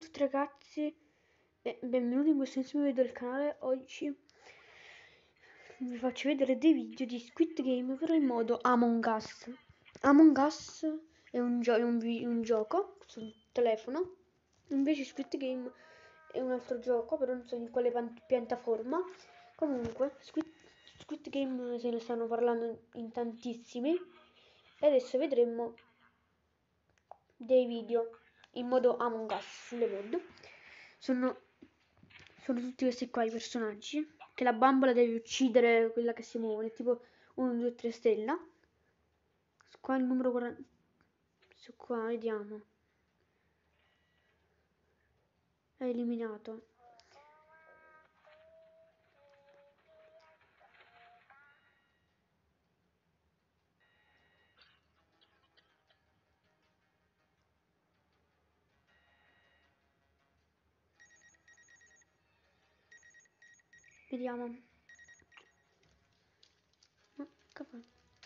tutti ragazzi e benvenuti in questo nuovo video del canale. Oggi vi faccio vedere dei video di Squid Game però in modo Among Us. Among Us è un gioco sul telefono, invece Squid Game è un altro gioco, però non so in quale piattaforma. Comunque Squid Game se ne stanno parlando in tantissimi e adesso vedremo dei video in modo Among Us sulle mod. Sono tutti questi qua i personaggi che la bambola deve uccidere, quella che si muove, tipo 1, 2, 3 stella. Qua il numero 40. Su qua vediamo. È eliminato. Vediamo. No, che fa?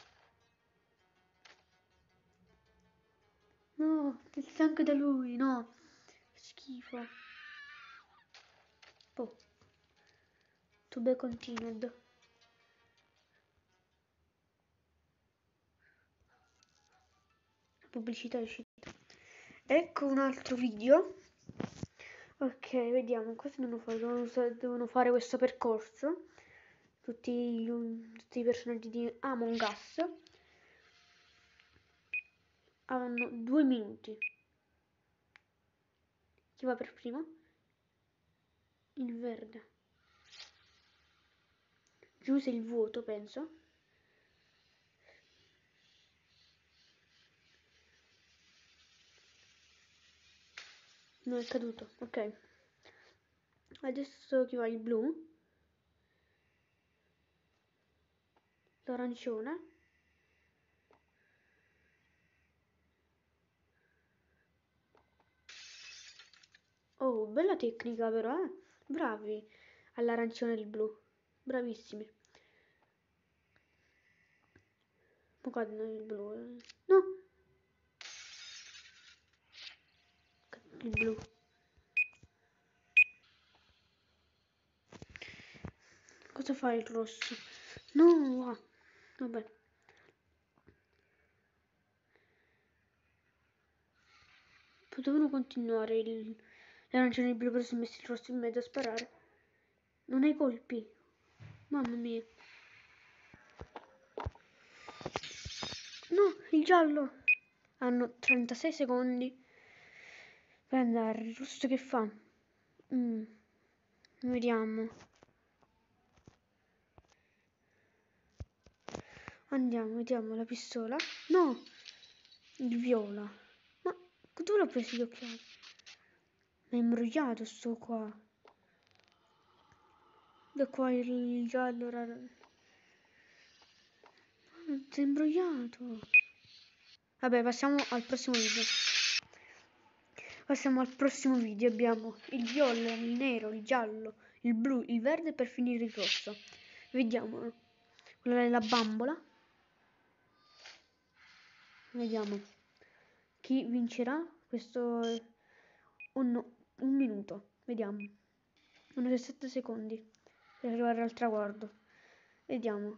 No, è anche da lui, no. Schifo. Oh. To be continued. Pubblicità è uscita. Ecco un altro video. Ok, vediamo cosa devono fare. Devono fare questo percorso. Tutti i personaggi di Among Us hanno 2 minuti. Chi va per primo? Il verde. Giuse il vuoto, penso. Non è caduto, ok. Adesso chi va? Il blu. L'arancione. Oh, bella tecnica però, eh. Bravi all'arancione e il blu. Bravissimi. Ma qua il blu. No. Il blu. Cosa fa il rosso? No. Vabbè. Potevano continuare l'arancione e il blu, però si è messo il rosso in mezzo a sparare. Non hai colpi. Mamma mia. No, il giallo. Hanno 36 secondi per andare. Il rosso che fa? Vediamo. Andiamo, vediamo la pistola. No, il viola. Ma dove l'ho preso gli occhiali? Ma è imbrogliato sto qua. Da qua il giallo raro. Si è imbrogliato. Vabbè, passiamo al prossimo video. Abbiamo il viola, il nero, il giallo, il blu, il verde per finire il rosso. Vediamo. Quella della bambola. Vediamo chi vincerà questo un minuto. Vediamo. 7 secondi per arrivare al traguardo. Vediamo.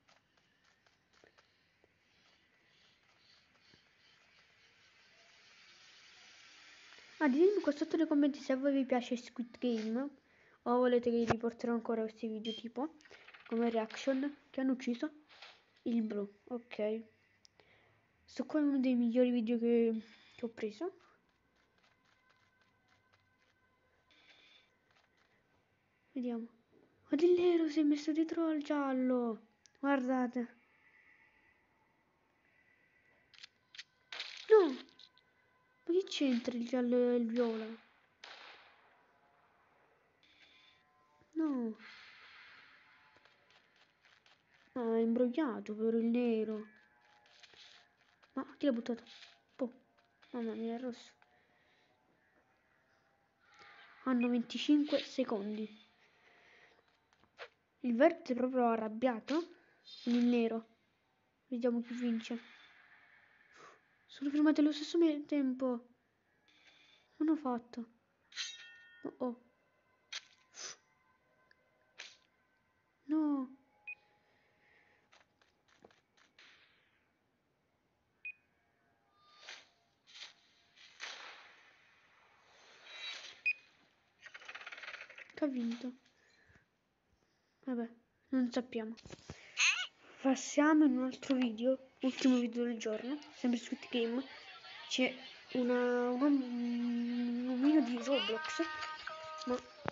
Ditemi qua sotto nei commenti se a voi vi piace Squid Game o volete che vi porterò ancora questi video tipo come reaction che hanno ucciso il blu. Ok, sto qua è uno dei migliori video che ho preso. Vediamo. Guarda il nero si è messo dietro al giallo. Guardate. No, ma che c'entra il giallo e il viola? No. Ah, è imbrogliato per il nero. Ma chi l'ha buttato? Oh, mamma mia, è rosso. Hanno 25 secondi. Il verde è proprio arrabbiato con il nero. Vediamo chi vince. Sono fermati allo stesso tempo. Hanno fatto. Oh, oh. No. Che ha vinto? Vabbè, non sappiamo. Passiamo in un altro video, ultimo video del giorno, sempre su Squid Game. C'è un omino di Roblox, ma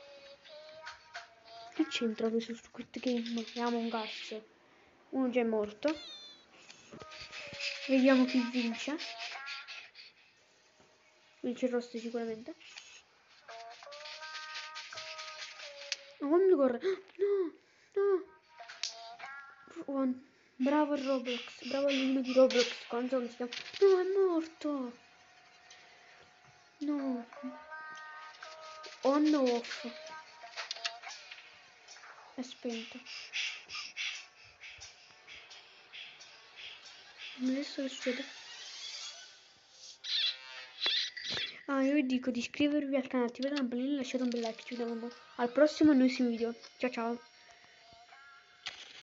che c'entra questo Squid Game e Among Us? Uno già è morto. Vediamo chi vince. Vince il rosso sicuramente. Ma come mi corre? No, no. Bravo il Roblox, bravo l'omino di Roblox, quanto non si chiama? No, è morto. No. On o off? È spento. Adesso che succede? Ah, io vi dico di iscrivervi al canale, attivare la campanella e lasciate un bel like. Ci vediamo al prossimo e nuovissimo video. Ciao ciao.